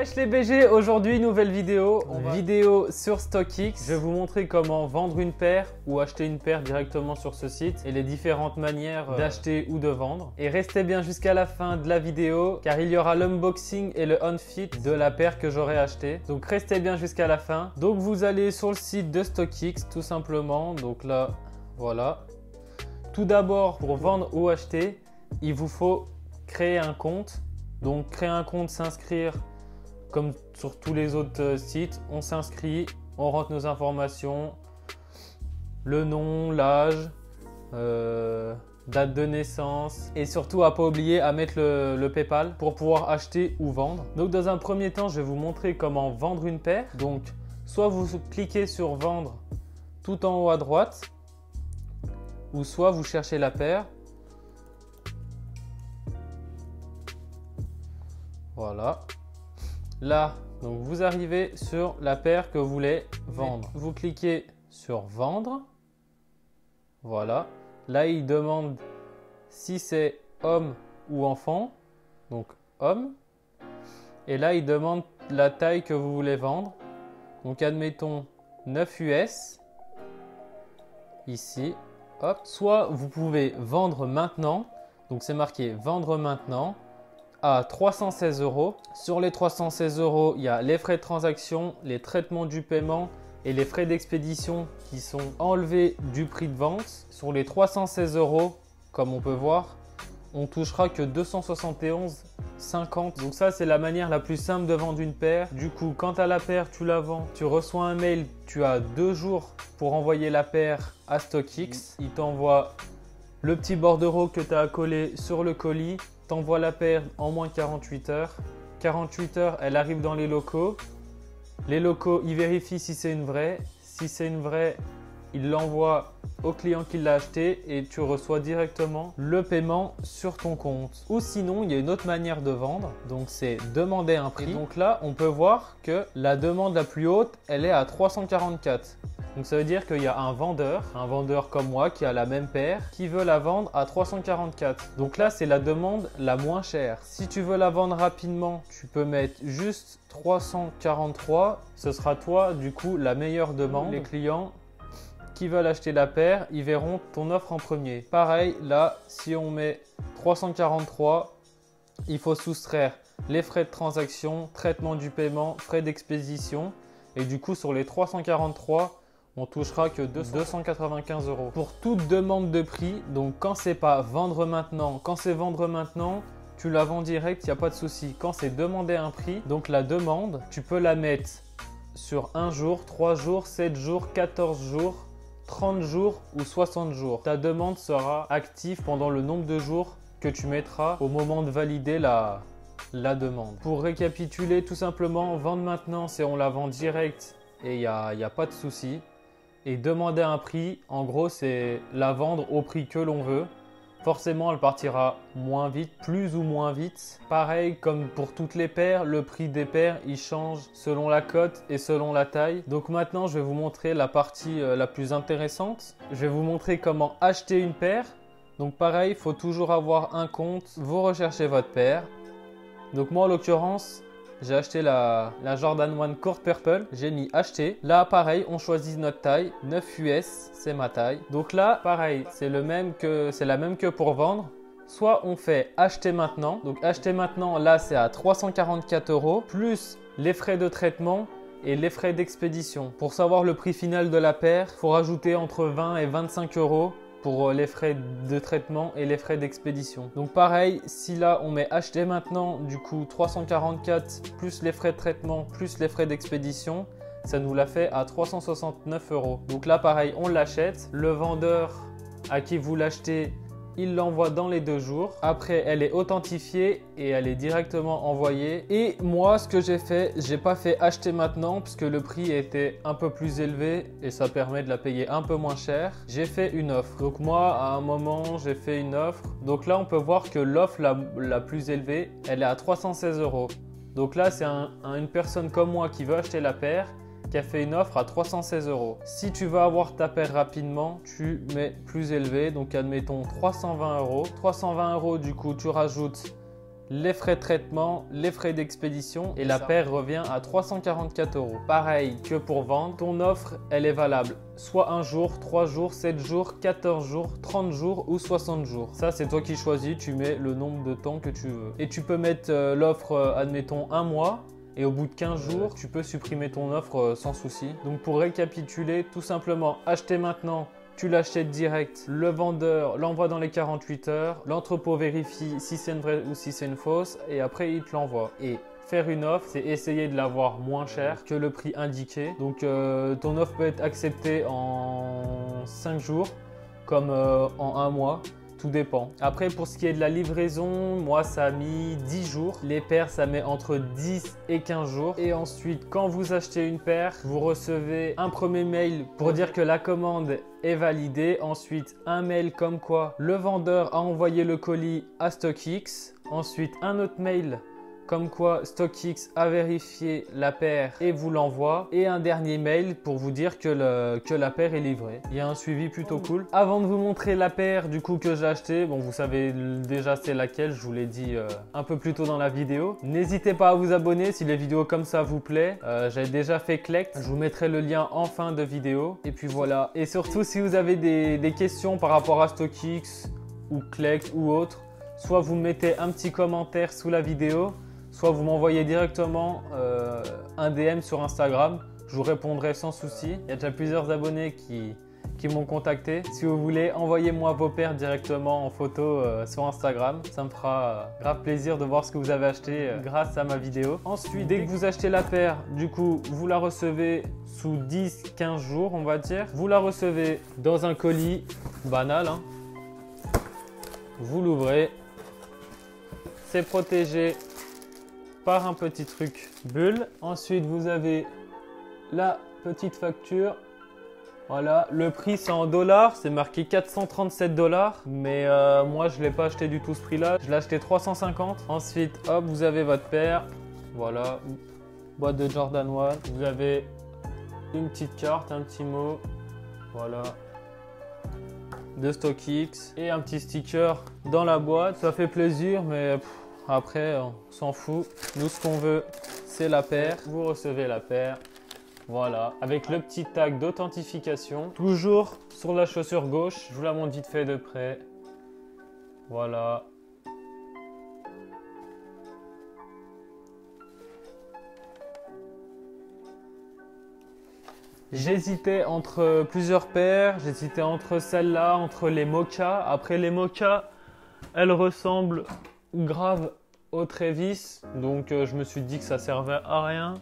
Wesh les BG, aujourd'hui nouvelle vidéo, vidéo sur StockX. Je vais vous montrer comment vendre une paire ou acheter une paire directement sur ce site et les différentes manières d'acheter ou de vendre. Et restez bien jusqu'à la fin de la vidéo car il y aura l'unboxing et le unfit de la paire que j'aurai acheté. Donc restez bien jusqu'à la fin. Donc vous allez sur le site de StockX tout simplement. Donc là, voilà. Tout d'abord, pour vendre ou acheter, il vous faut créer un compte. Donc créer un compte, s'inscrire comme sur tous les autres sites. On s'inscrit, on rentre nos informations, le nom, l'âge, date de naissance et surtout à pas oublier à mettre le PayPal pour pouvoir acheter ou vendre. Donc dans un premier temps, je vais vous montrer comment vendre une paire. Donc soit vous cliquez sur vendre tout en haut à droite ou soit vous cherchez la paire. Voilà. Là, donc vous arrivez sur la paire que vous voulez vendre. Vous cliquez sur vendre. Voilà. Là, il demande si c'est homme ou enfant. Donc homme. Et là, il demande la taille que vous voulez vendre. Donc admettons 9 US. Ici. Hop. Soit vous pouvez vendre maintenant. Donc c'est marqué vendre maintenant. À 316 €. Sur les 316 €, il y a les frais de transaction, les traitements du paiement et les frais d'expédition qui sont enlevés du prix de vente. Sur les 316 €, comme on peut voir, on touchera que 271,50 €. Donc ça, c'est la manière la plus simple de vendre une paire. Du coup, quand tu as la paire, tu la vends, tu reçois un mail, tu as 2 jours pour envoyer la paire à StockX. Il t'envoie le petit bordereau que tu as à coller sur le colis. T'envoies la paire en moins de 48 heures. 48 heures, elle arrive dans les locaux. Les locaux, ils vérifient si c'est une vraie. Si c'est une vraie, ils l'envoient au client qui l'a acheté et tu reçois directement le paiement sur ton compte. Ou sinon, il y a une autre manière de vendre. Donc, c'est demander un prix. Et donc là, on peut voir que la demande la plus haute, elle est à 344. Donc ça veut dire qu'il y a un vendeur comme moi qui a la même paire, qui veut la vendre à 344. Donc là, c'est la demande la moins chère. Si tu veux la vendre rapidement, tu peux mettre juste 343. Ce sera toi, du coup, la meilleure demande. Les clients qui veulent acheter la paire, ils verront ton offre en premier. Pareil, là, si on met 343, il faut soustraire les frais de transaction, traitement du paiement, frais d'expédition. Et du coup, sur les 343, on touchera que 295 €. Pour toute demande de prix, donc quand c'est pas vendre maintenant, quand c'est vendre maintenant, tu la vends direct, il n'y a pas de souci. Quand c'est demander un prix, donc la demande, tu peux la mettre sur 1 jour, 3 jours, 7 jours, 14 jours, 30 jours ou 60 jours. Ta demande sera active pendant le nombre de jours que tu mettras au moment de valider la demande. Pour récapituler, tout simplement, vendre maintenant, c'est on la vend direct et il n'y a pas de souci. Et demander un prix, en gros, c'est la vendre au prix que l'on veut. Forcément, elle partira moins vite, plus ou moins vite. Pareil, comme pour toutes les paires, le prix des paires, il change selon la cote et selon la taille. Donc maintenant, je vais vous montrer la partie la plus intéressante. Je vais vous montrer comment acheter une paire. Donc pareil, il faut toujours avoir un compte. Vous recherchez votre paire. Donc moi, en l'occurrence, j'ai acheté la Jordan 1 Court Purple, j'ai mis acheter. Là, pareil, on choisit notre taille, 9 US, c'est ma taille. Donc là, pareil, c'est la même que pour vendre. Soit on fait acheter maintenant. Donc acheter maintenant, là, c'est à 344 € plus les frais de traitement et les frais d'expédition. Pour savoir le prix final de la paire, il faut rajouter entre 20 et 25 € pour les frais de traitement et les frais d'expédition. Donc pareil, si là on met acheter maintenant, du coup 344 plus les frais de traitement plus les frais d'expédition, ça nous l'a fait à 369 €. Donc là pareil, on l'achète. Le vendeur à qui vous l'achetez, il l'envoie dans les 2 jours. Après, elle est authentifiée et elle est directement envoyée. Et moi, ce que j'ai fait, j'ai pas fait acheter maintenant puisque le prix était un peu plus élevé et ça permet de la payer un peu moins cher. J'ai fait une offre. Donc moi, à un moment, j'ai fait une offre. Donc là, on peut voir que l'offre la plus élevée, elle est à 316 €. Donc là, c'est une personne comme moi qui veut acheter la paire, qui a fait une offre à 316 €. Si tu veux avoir ta paire rapidement, tu mets plus élevé. Donc admettons 320 €. 320 €, du coup, tu rajoutes les frais de traitement, les frais d'expédition et la paire revient à 344 €. Pareil que pour vendre, ton offre, elle est valable soit 1 jour, 3 jours, 7 jours, 14 jours, 30 jours ou 60 jours. Ça, c'est toi qui choisis, tu mets le nombre de temps que tu veux. Et tu peux mettre l'offre, admettons, 1 mois. Et au bout de 15 jours, tu peux supprimer ton offre sans souci. Donc pour récapituler, tout simplement, acheter maintenant, tu l'achètes direct, le vendeur l'envoie dans les 48 heures, l'entrepôt vérifie si c'est une vraie ou si c'est une fausse et après il te l'envoie. Et faire une offre, c'est essayer de l'avoir moins cher que le prix indiqué. Donc ton offre peut être acceptée en 5 jours comme en 1 mois. Tout dépend. Après, pour ce qui est de la livraison, moi, ça a mis 10 jours. Les paires, ça met entre 10 et 15 jours. Et ensuite, quand vous achetez une paire, vous recevez un premier mail pour dire que la commande est validée. Ensuite, un mail comme quoi le vendeur a envoyé le colis à StockX. Ensuite, un autre mail comme quoi StockX a vérifié la paire et vous l'envoie. Et un dernier mail pour vous dire que la paire est livrée. Il y a un suivi plutôt cool. Avant de vous montrer la paire du coup que j'ai acheté, bon vous savez déjà c'est laquelle, je vous l'ai dit un peu plus tôt dans la vidéo. N'hésitez pas à vous abonner si les vidéos comme ça vous plaît. J'ai déjà fait Collect, je vous mettrai le lien en fin de vidéo. Et puis voilà. Et surtout si vous avez des questions par rapport à StockX ou Collect ou autre, soit vous mettez un petit commentaire sous la vidéo, soit vous m'envoyez directement un DM sur Instagram. Je vous répondrai sans souci. Il y a déjà plusieurs abonnés qui m'ont contacté. Si vous voulez, envoyez-moi vos paires directement en photo sur Instagram. Ça me fera grave plaisir de voir ce que vous avez acheté grâce à ma vidéo. Ensuite, dès que vous achetez la paire, du coup, vous la recevez sous 10-15 jours, on va dire. Vous la recevez dans un colis banal, hein. Vous l'ouvrez. C'est protégé par un petit truc bulle. Ensuite, vous avez la petite facture. Voilà, le prix c'est en dollars, c'est marqué 437 $. Mais moi, je ne l'ai pas acheté du tout ce prix-là. Je l'ai acheté 350. Ensuite, hop, vous avez votre paire. Voilà, boîte de Jordan 1. Vous avez une petite carte, un petit mot. Voilà. De StockX et un petit sticker dans la boîte. Ça fait plaisir, mais après, on s'en fout. Nous, ce qu'on veut, c'est la paire. Vous recevez la paire. Voilà. Avec le petit tag d'authentification. Toujours sur la chaussure gauche. Je vous la montre vite fait de près. Voilà. J'hésitais entre plusieurs paires. J'hésitais entre celle-là, entre les Mocha. Après, les Mocha, elles ressemblent grave au Travis, donc je me suis dit que ça servait à rien.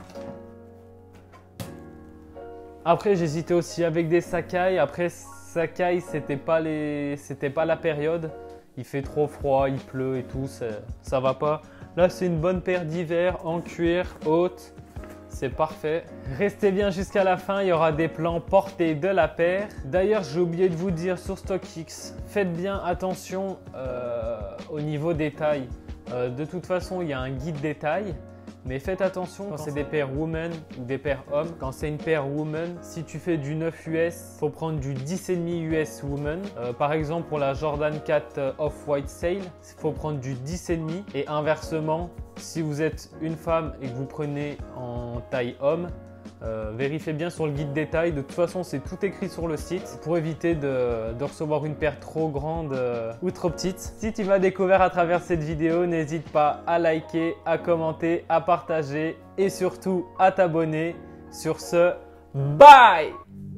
Après j'hésitais aussi avec des Sacai. Après Sacai c'était pas la période, il fait trop froid, il pleut et tout, ça va pas. Là c'est une bonne paire d'hiver en cuir haute, c'est parfait. Restez bien jusqu'à la fin, il y aura des plans portés de la paire. D'ailleurs j'ai oublié de vous dire sur StockX, faites bien attention au niveau des tailles. De toute façon, il y a un guide des tailles, mais faites attention quand c'est des paires women ou des paires hommes. Quand c'est une paire woman, si tu fais du 9 US, il faut prendre du 10,5 US woman. Par exemple, pour la Jordan 4 Off-White Sail, il faut prendre du 10,5. Et inversement, si vous êtes une femme et que vous prenez en taille homme, vérifiez bien sur le guide détail. De toute façon, c'est tout écrit sur le site pour éviter de recevoir une paire trop grande ou trop petite. Si tu m'as découvert à travers cette vidéo, n'hésite pas à liker, à commenter, à partager et surtout à t'abonner. Sur ce, bye!